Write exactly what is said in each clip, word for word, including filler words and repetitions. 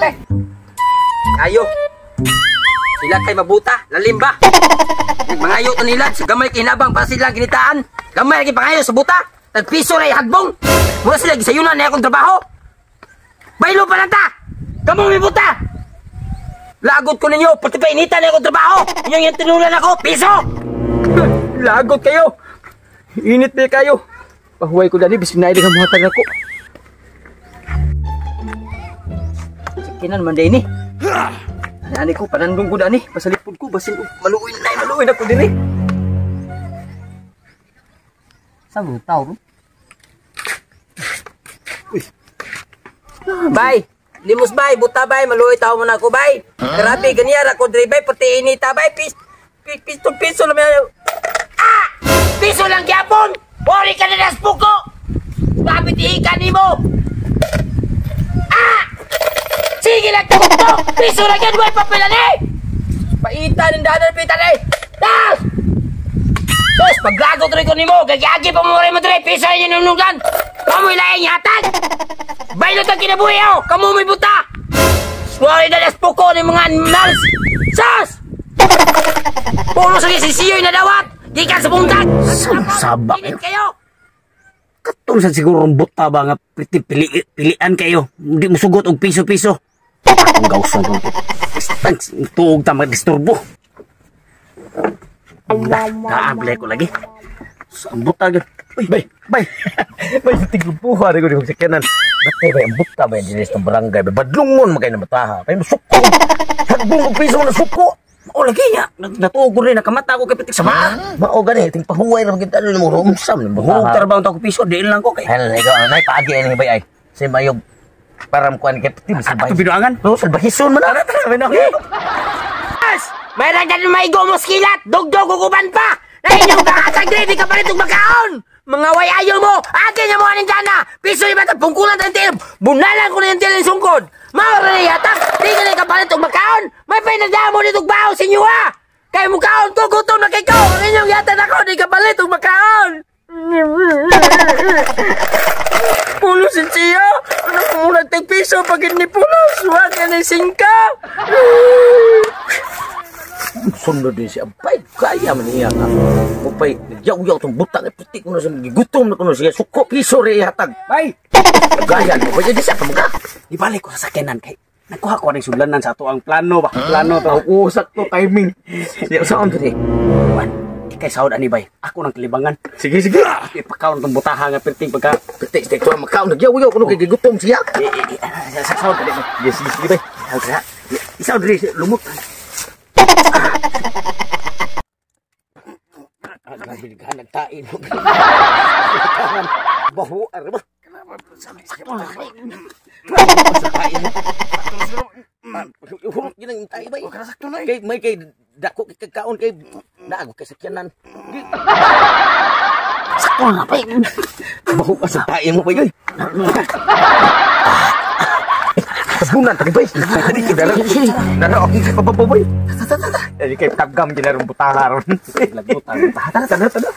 kay. Ayo. Sila kay mabuta, lalim ba? Mangayo to nila, sa gamay kinabang para silang ginitaan. Gamay lagi pangayo sa buta. Tagpiso na ihadbong. Mura sila gisayunan na akong trabaho. Baylo pa lang ta. Kamu may buta. Lagot ko ninyo, pati pa initan na akong trabaho. Inyong yung tinulan ako, piso. Lagot kayo. Init na kayo. Pahuway ko dali, bising na ilang muhatag ako. Sakinan man din eh. Nani ko, panandong ko dani. Pasalipod ko, basin maluin na, maluin ako din eh. Saan mo tao? Bay, limos bay, buta bay, maluoy tao mo na ako bay. Grabe, ganyan ako dre bay, pati inita bay, pis, pis, piso, piso lang yan. Ah! Piso lang gyapon! Ori ka na naspo ko! Grabe tihikan ni mo! Ah! Sige lang tukok to! Piso lang yan, way papilan eh! Paita ng dadan pitan eh! Das! Sos, paglagot rin ko ni mo, gagagi pa mo rin mo dre, piso lang yung nununggan! Kamu ilayin yatan! Bailot ang kinabuhi ako! Kamu may buta! Swari na naspo ko ng mga nals! Sos! Puno sa sisiyoy na dawat! Di ka sa puntat! Sabak kayo! kayo! Katong sa siguro buta ba nga pili, pili, pilian kayo. Hindi mo sugot og piso-piso. Akong gawson ko. Tuog ta mag-disturbo. Naablay ko lagi. Sa buta gan. Uy, bay, bay. Bay, tiglupuha rin ko di magsakianan. Batay ba yung buta ba yung dinis ng barangay? Badlungon magay na bataha. Bay, suko. Hadbong og piso na suko. O lagi niya, natuog ko rin, nakamata ko kay Pitik sa mga. Mao gani, ting pahuway lang kita ano mo rumsam. Mahurog trabaho ta ko piso, diin lang ko kay. Hel, ikaw nay paagi ani bay ay. Si mayog param kuan kay Pitik sa bay. Biduangan. No, sa bahison man ana ta man ako. As, may ragan may go moskilat, dugdog uguban pa. Nay inyo ka sagre ka palit og makaon. Mga wayayo mo, akin niya mo aning dana. Piso iba ta pungkulan ta tim. Bunalan ko na yung tilin sungkod. Maura na yata, di ka na kapalit og makaon. May pinagdamo nitong baho sa inyo ha. Kaya mo kaon to, gutom na kay ko. Ang inyong yata na ko, di kapalit og makaon. Pulo si siya. Ano kung nagtag piso pag hindi pulo. Suwag ka na singka. Sunod din siya. Bay, kaya man niya nga. Mupay, yaw-yaw itong butang. Pitik mo na siya, gigutom na ko na siya. Suko, piso rin ihatag. Bay! Gaya mo, baya di siya kamuga. Di balik ko sa sakinan kay. Nagkuha ko rin sulanan sa ato ang plano ba? Plano to. Usak to, timing. Di, saan to di? Juan, kay sahod ani bay. Ako nang kalibangan. Sige, sige. Ipakaon itong butaha nga perting pagka. Perting, sige, ito ang makaon. Nagyaw-yaw ko nung gigutom siya. Sa sahod ka di ba? Sige, sige, bay. Isaw rin, lumot. Agahil ka nagtain mo. Bahu, arba. Sakit mo. Sakit mo. Ginang intay ba? Kay may kay dako kay kakaon kay naago kay sakyanan. Sakto na pa. Bahu ka sa tain mo pa yoy. Tabunan tadi bay. Tadi kita dah. Dah okey apa-apa bay. Jadi kayak tagam jadi rumputaha ron. Lagutan. Tada tada tada.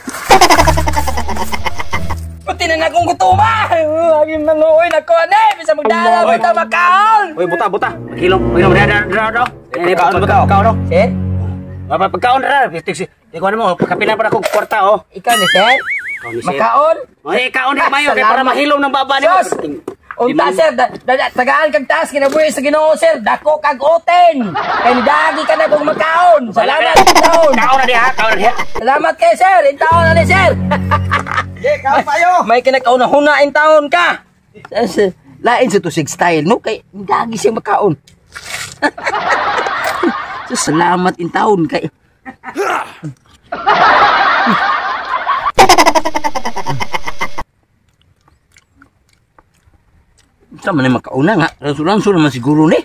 Pati na akong gutuman. Aging maluoy na ko ane. Bisa magdala buta makaon. Uy buta buta. Hilom. Hilom dah dah dah. Ini pagkaon buta pagkaon dong. Sen. Apa pagkaon dah. Pistik si. Ikaw mo pagkapilan para ko kwarta oh. Ikaw ni Sen. Makaon. Oy ikaw ni mayo kay para mahilom ng baba ni. Unta sir, da, da, tagaan kag taas kinabuhi sa Ginoo sir, dako kag oten. Kay nidagi ka na kung makaon. Salamat taon. Kaon na diha, kaon na diha. Salamat kay sir, intaon na ni sir. Ye, kaon payo. May kinakaon na huna in taon ka. Lain sa tusig style no kay nidagi siya makaon. So, salamat in taon kay. Sama ni makauna nga, langsung naman siguro ni.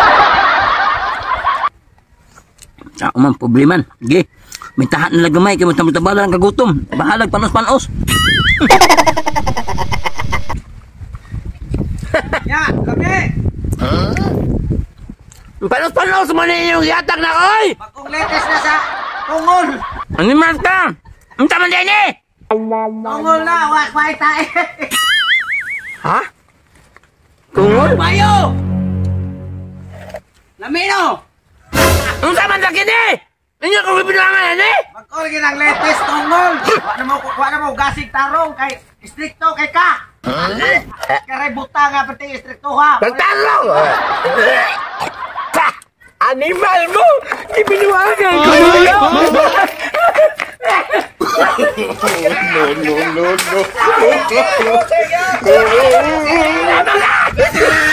Sa man probleman. Gi. May tahan na gamay kay matamtabalan ang kagutom. Bahalag panos-panos. Ya, kami. Panos-panos man yung yatag na oy. Bagong letes na sa tungol. Ano man ka? Ang tama din eh. Tungol na, wak wak tae. Ha? Tungol? Bayo! Amino! Ang saman sa kini! Inyo kong ibilangan yan eh! Magkol ginang latest tungol. Wa na mo wa na mo gasig tarong kay stricto kay ka. Kare buta nga pati stricto ha. Nagtanong! Animal mo! Ibinuwagan ko! No, no, no, no.